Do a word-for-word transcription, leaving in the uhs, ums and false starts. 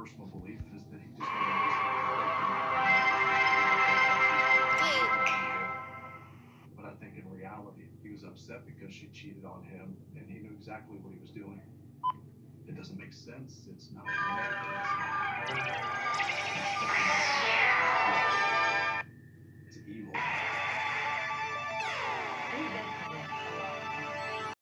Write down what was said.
personal belief is that he just wanted to. But I think in reality, he was upset because she cheated on him, and he knew exactly what he was doing. It doesn't make sense. It's not.